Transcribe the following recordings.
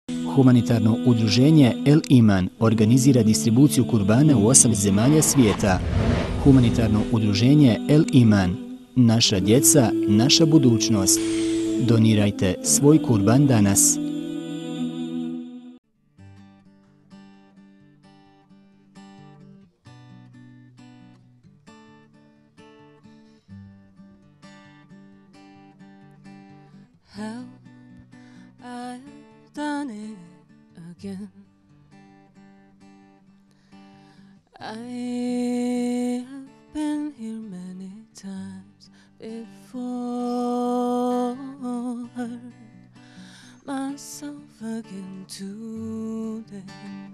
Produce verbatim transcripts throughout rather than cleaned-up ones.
Humanitarno udruženje El Iman organizira distribuciju kurbana u osam zemalja svijeta. Humanitarno udruženje El Iman. Naša djeca, naša budućnost. Donirajte svoj kurban danas. I have been here many times before, hurt myself again today,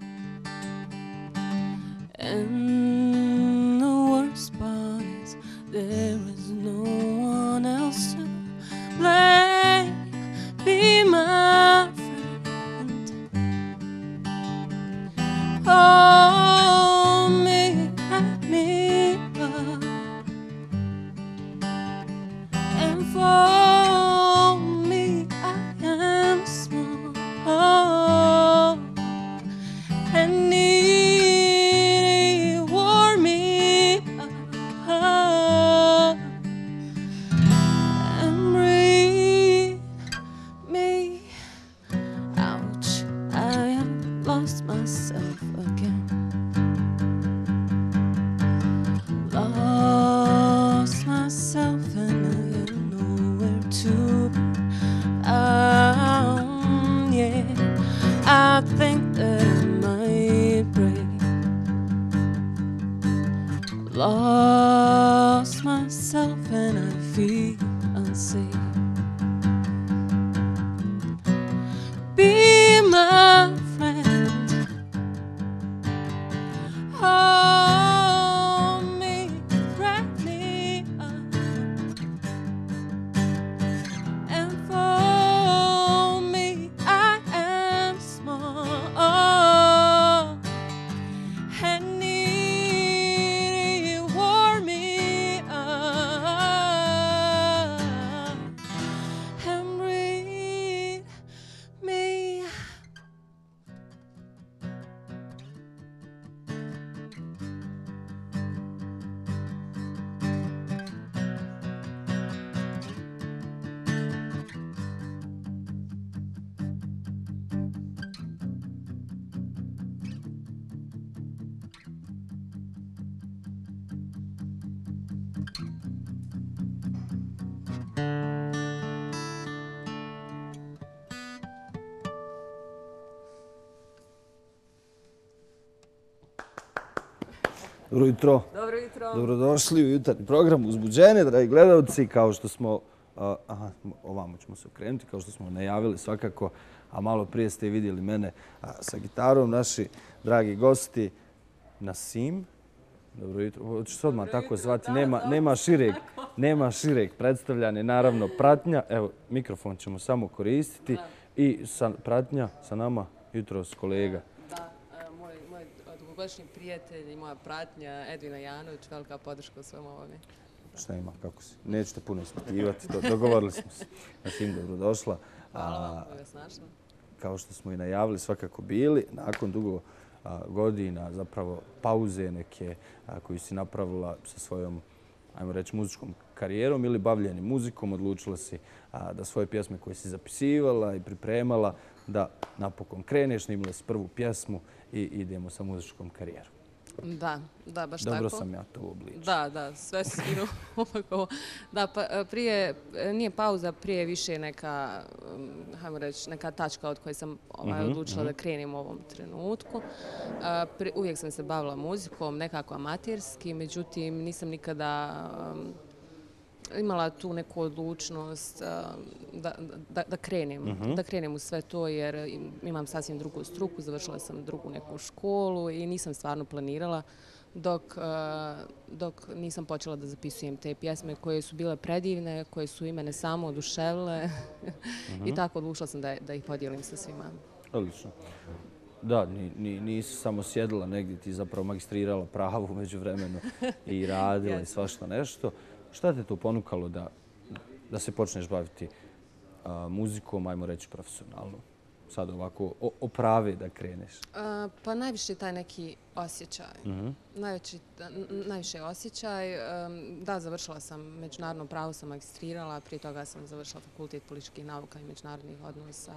and the worst part is there is no one else to blame. Be my friend. Hold me, wrap me up, and for me I am small and needy. Warm me up and breathe me. Ouch, I have lost myself again. Lost myself and I am nowhere to be found. Yeah, I think that I might break. Lost myself and I feel unsafe. Be my friend. Hold me, wrap me up, and for me I am small and needy. Warm me up and breathe me. Dobro jutro. Dobro jutro. Dobrodošli u jutarnji program Uzbuđenje, dragi gledalci. Kao što smo, a, aha, ovamo ćemo se okrenuti, kao što smo najavili svakako, a malo prije ste vidjeli mene a, sa gitarom, naši dragi gosti Nasim. Dobro jutro. Hoćeš se odmah tako zvati, nema, nema šireg, nema šireg predstavljanja, naravno pratnja. Evo, mikrofon ćemo samo koristiti i sa, pratnja sa nama jutros kolega. Dugogodišnji prijatelj i moja pratnja Edvina Janović, velika podrška u svem ovome. Šta ima, kako si? Nećete puno ispitivati, do, dogovorili smo se. Nasim, dobrodošla. Hvala vam, koga snašla. Kao što smo i najavili, svakako bili, nakon dugo a, godina, zapravo pauze neke a, koju si napravila sa svojom, ajmo reći, muzičkom karijerom ili bavljenjem muzikom, odlučila si a, da svoje pjesme koje si zapisivala i pripremala, da napokon kreneš, imala si prvu pjesmu i idemo sa muzičkom karijerom. Da, da, baš Dobro tako. Dobro sam ja to uobličio. Da, da, sve si skinuo ovako. Da, pa prije, nije pauza, prije više neka, hajmo reći, neka tačka od koje sam ovaj, Mhm, odlučila mhm. da krenem u ovom trenutku. A, pri- uvijek sam se bavila muzikom, nekako amaterski, međutim nisam nikada um, imala tu neku odlučnost uh, da, da, da krenem, Mhm. da krenem u sve to jer im- imam sasvim drugu struku, završila sam drugu neku školu i nisam stvarno planirala dok, uh, dok nisam počela da zapisujem te pjesme koje su bile predivne, koje su i mene samo oduševile i tako odlučila sam da, da ih podijelim sa svima. Odlično. Da, ni, ni, nisi samo sjedila negdje, ti zapravo magistrirala pravo među vremenu i radila i svašta nešto. Šta te to ponukalo da, da se počneš baviti a, muzikom, ajmo reći profesionalno? sad ovako oprave da kreneš? Pa najviše taj neki osjećaj. Najviše osjećaj. Da, završila sam međunarodno pravo, sam magistrirala, prije toga sam završila fakultet političkih nauka i međunarodnih odnosa.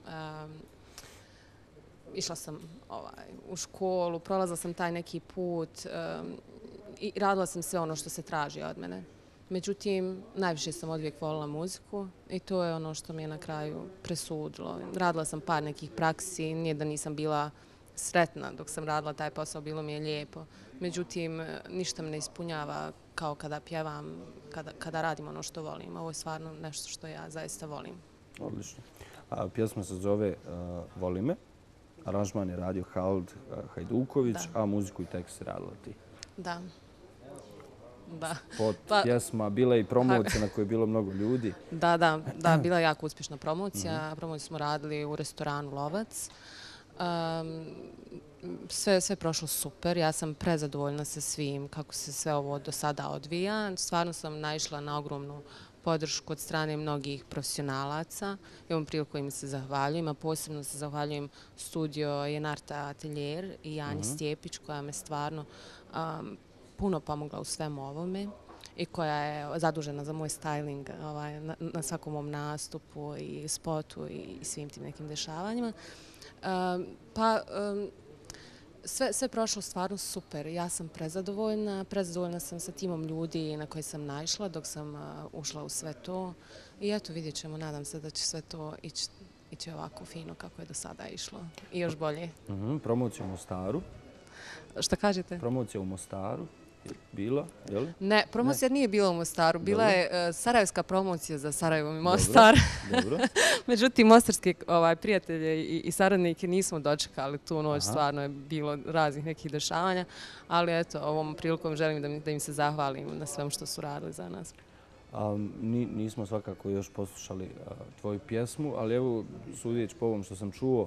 Išla sam u školu, prolazila sam taj neki put i radila sam sve ono što se traži od mene. Međutim, najviše sam odvijek volila muziku i to je ono što mi je na kraju presudilo. Radila sam par nekih praksi, nije da nisam bila sretna dok sam radila taj posao, bilo mi je lijepo. Međutim, ništa me ne ispunjava kao kada pjevam, kada radim ono što volim. Ovo je stvarno nešto što ja zaista volim. Odlično. Pjesma se zove Voli me. Aranžman je radio Halid Hajduković, a muziku i tekst je radila ti. Da. Spot, pjesma, bila je i promocija na kojoj je bilo mnogo ljudi. Da, da, da, bila je jako uspješna promocija. Promociju smo radili u restoranu Lovac. Sve je prošlo super. Ja sam prezadovoljna sa svim kako se sve ovo do sada odvija. Stvarno sam naišla na ogromnu podršku od strane mnogih profesionalaca. I ovom priliku im se zahvaljujem, a posebno se zahvaljujem studio Jenarta Atelier i Jani Stjepić koja me stvarno puno pomogla u svemu ovome i koja je zadužena za moj styling na svakom mom nastupu i spotu i svim tim nekim dešavanjima. Pa sve je prošlo stvarno super. Ja sam prezadovoljna. Prezadovoljna sam sa timom ljudi na koje sam naišla dok sam ušla u sve to. I eto, vidjet ćemo. Nadam se da će sve to ići ovako fino kako je do sada išlo. I još bolje. Promocija u Mostaru. Šta kažete? Promocija u Mostaru. Bila, je li? Ne, promocija nije bila u Mostaru. Bila je sarajevska promocija za Sarajevo i Mostar. Međutim, mostarski prijatelje i saradnike nismo dočekali tu noć. Stvarno je bilo raznih nekih dešavanja. Ali eto, ovom prilikom želim da im se zahvalim na svemu što su radili za nas. Nismo svakako još poslušali tvoju pjesmu, ali evo, sudeći po ovom što sam čuo,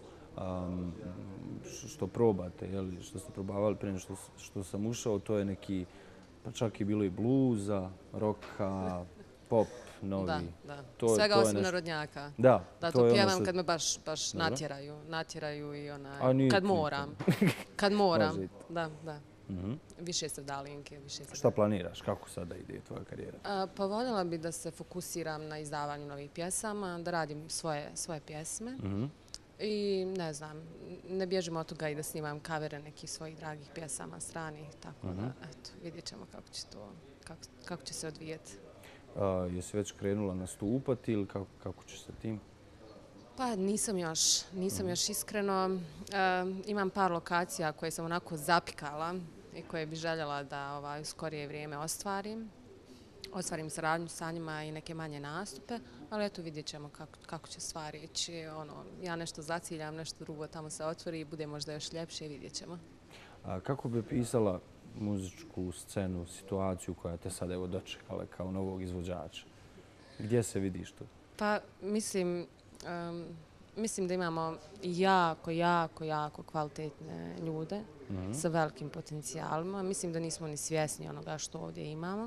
što probate, što ste probavali prije što sam ušao, to je neki, pa čak i bilo i bluza, roka, pop, novi. Da, da. Svega osim narodnjaka. Da. Da, to pjevam kad me baš natjeraju. Natjeraju i onaj, kad moram. Kad moram. Da, da. Više srdalinke, više srdalinke. Šta planiraš? Kako sada ide tvoja karijera? Pa voljela bi da se fokusiram na izdavanju novih pjesama, da radim svoje pjesme. I ne znam, ne bježim od toga i da snimam kavere nekih svojih dragih pjesama stranih, tako da, eto, vidjet ćemo kako će to, kako će se odvijeti. Jesi već krenula nastupati ili kako ćeš sa tim? Pa nisam još, nisam još iskreno. Imam par lokacija koje sam onako zapikala i koje bi željela da u skorije vrijeme ostvarim. Ostvarim saradnju sa njima i neke manje nastupe, ali eto vidjet ćemo kako će stvari ići. Ja nešto zaciljam, nešto drugo tamo se otvori i bude možda još ljepše i vidjet ćemo. Kako bi opisala muzičku scenu, situaciju koja te sad evo dočekala kao novog izvođača? Gdje se vidiš tu? Pa mislim, mislim da imamo jako, jako, jako kvalitetne ljude sa velikim potencijalima. Mislim da nismo ni svjesni onoga što ovdje imamo.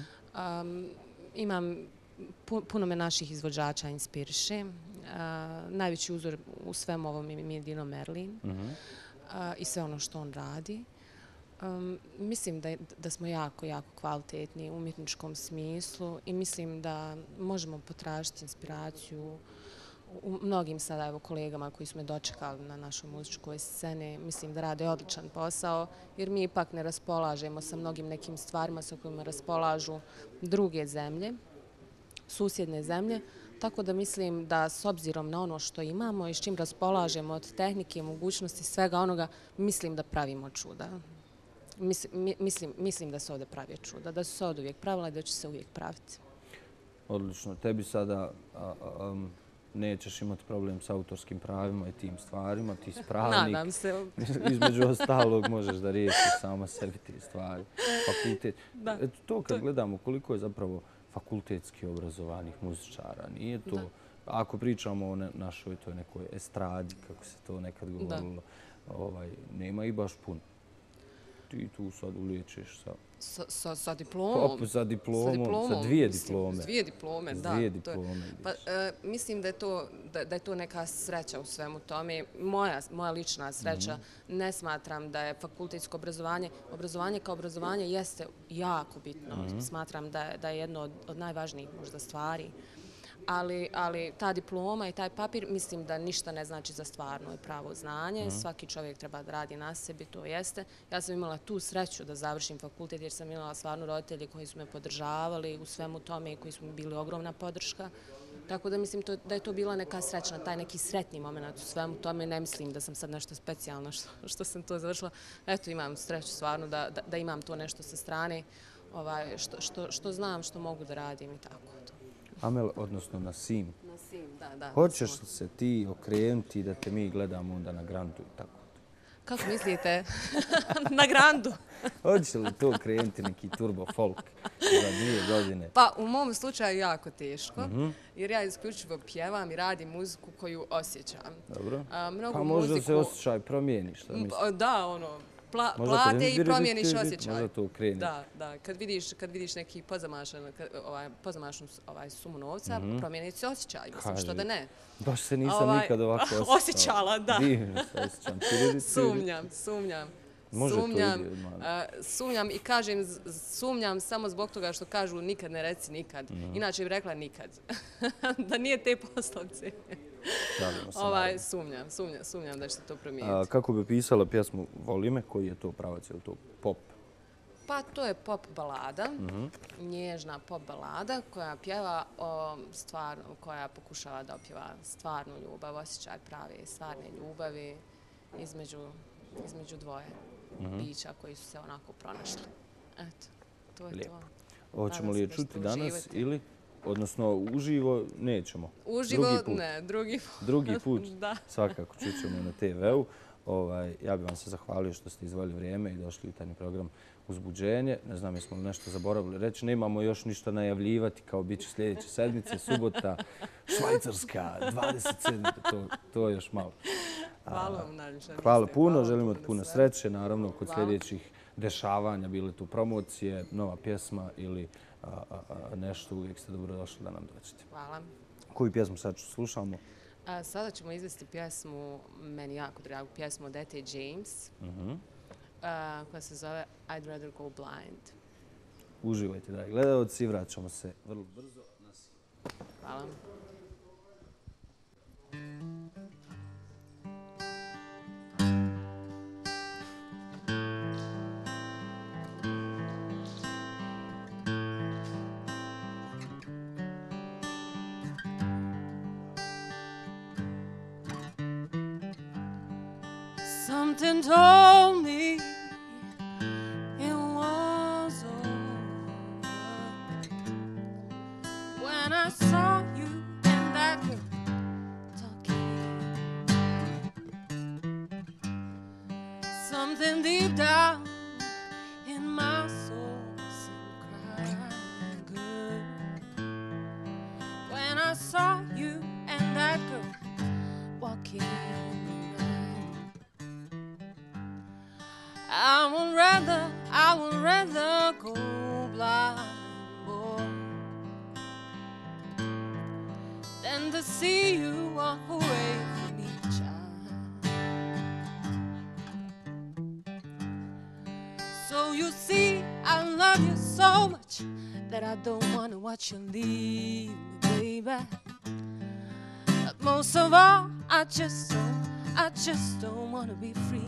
Imam, puno me naših izvođača inspiriše. Najveći uzor u svemu ovom mi je Dino Merlin i sve ono što on radi. Mislim da smo jako, jako kvalitetni u umjetničkom smislu i mislim da možemo potražiti inspiraciju u mnogim sada evo kolegama koji su me dočekali na našoj muzičkoj sceni. Mislim da rade odličan posao jer mi ipak ne raspolažemo sa mnogim nekim stvarima sa kojima raspolažu druge zemlje, susjedne zemlje. Tako da mislim da s obzirom na ono što imamo i s čim raspolažemo od tehnike, mogućnosti, svega onoga, mislim da pravimo čuda. Mislim da se ovdje pravi čuda, da su se od uvijek pravila i da će se uvijek praviti. Odlično. Tebi sada nećeš imati problem sa autorskim pravima i tim stvarima, ti si pravnik. Nadam se. Između ostalog možeš da riješiš sama sebi ti stvari. Fakultet. Eto to kad gledamo koliko je zapravo fakultetski obrazovanih muzičara. Nije to, ako pričamo o našoj toj nekoj estradi, kako se to nekad govorilo, nema i baš puno. ti tu sad uliječiš sa... Sa, sa, sa diplomom. Pa, sa diplomom, sa, diplomom, sa dvije mislim, diplome. S dvije diplome, S da. dvije to je, diplome. pa, e, mislim da je, to, da, da je to neka sreća u svemu tome. Moja, moja lična sreća. Mm-hmm. Ne smatram da je fakultetsko obrazovanje, obrazovanje kao obrazovanje jeste jako bitno. Mm-hmm. Smatram da, da je jedno od, od najvažnijih možda stvari. Ali, ali ta diploma i taj papir, mislim da ništa ne znači za stvarno i pravo znanje. Mm. Svaki čovjek treba da radi na sebi, to jeste. Ja sam imala tu sreću da završim fakultet jer sam imala stvarno roditelje koji su me podržavali u svemu tome i koji su mi bili ogromna podrška. Tako da mislim to, da je to bila neka srećna, taj neki sretni moment u svemu tome. Ne mislim da sam sad nešto specijalno što, što sam to završila. Eto, imam sreću stvarno da, da, da imam to nešto sa strane, ovaj, što, što, što znam, što mogu da radim i tako. Amel, odnosno Nasim. Nasim, da, da. Hoćeš li se ti okrenuti da te mi gledamo onda na Grandu i tako? Kako mislite? Na Grandu? Hoćeš li to okrenuti neki turbo folk za dvije godine? Pa u mom slučaju jako teško, mm-hmm. jer ja isključivo pjevam i radim muziku koju osjećam. Dobro. A, mnogo pa možda muziku... se osjećaj promijeni, šta misliš? Da, ono, Pla, plate i promijeniš osjećaj. Možda to ukreniš. Da, da. Kad vidiš, kad vidiš neki pozamašan, ovaj, pozamašnu ovaj, sumu novca, mm-hmm. promijeniš se osjećaj. Mislim, što da ne. Baš se nisam ovaj, nikad ovako osjećala. Osjećala, da. Divno se osjećam. Sumnjam, sumnjam. Može sumnjam, to ide odmah. Uh, sumnjam i kažem, sumnjam samo zbog toga što kažu nikad ne reci nikad. Mm-hmm. Inače bih rekla nikad. Da nije te poslovce. ovaj, sumnjam, sumnjam, sumnjam da će to promijeniti. A, kako bi pisala pjesmu Voli me, koji je to pravac, je li to pop? Pa to je pop balada, mm-hmm. nježna pop balada koja pjeva o stvarno, koja pokušava da opjeva stvarnu ljubav, osjećaj prave stvarne ljubavi između, između dvoje mm-hmm. bića koji su se onako pronašli. Eto, to je Lijepo. to. Hoćemo li je čuti danas ili? Odnosno, uživo nećemo. Uživo, drugi put. ne, drugi put. Drugi put, da. Svakako čućemo na te veu. Ovaj, ja bih vam se zahvalio što ste izvojili vrijeme i došli u tajni program Uzbuđenje. Ne znam, jesmo li nešto zaboravili reći. Ne imamo još ništa najavljivati kao bit će sljedeće sedmice, subota, Švajcarska, dvadeset sedme To, to je još malo. Hvala vam najviše. Hvala puno, želimo ti puno sreće. Naravno, kod sljedećih dešavanja, bile tu promocije, nova pjesma ili a, a, a, nešto, uvijek ste dobro došli da nam dođete. Hvala. Koju pjesmu sad slušamo? A, sada ćemo izvesti pjesmu, meni jako dragu pjesmu od Ete James, uh-huh. a, koja se zove I'd Rather Go Blind. Uživajte, dragi gledalci, vraćamo se vrlo brzo. Hvala. Something told me it was over when I saw you and that girl talking. Something deep down in my soul seemed crying good when I saw you and that girl walking. I would rather, I would rather go blind, boy, than to see you walk away from me, child. So you see, I love you so much that I don't want to watch you leave me, baby. But most of all, I just don't, I just don't want to be free.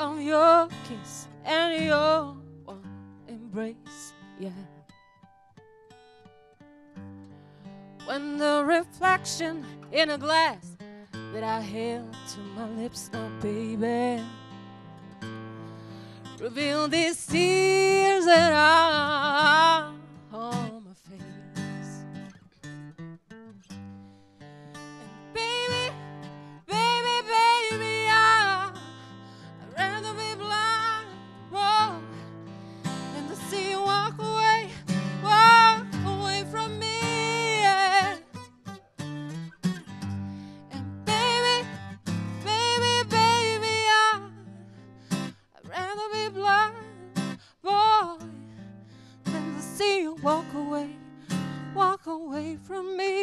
of your kiss and your warm embrace, yeah. When the reflection in a glass that I held to my lips now, baby, reveal these tears that are on my face. And baby, baby, baby, I, I'd rather be blind, whoa, than to see you walk away, walk away from me. Yeah. And baby, baby, baby, I, I'd rather be blind, boy, than to see you walk away, walk away from me.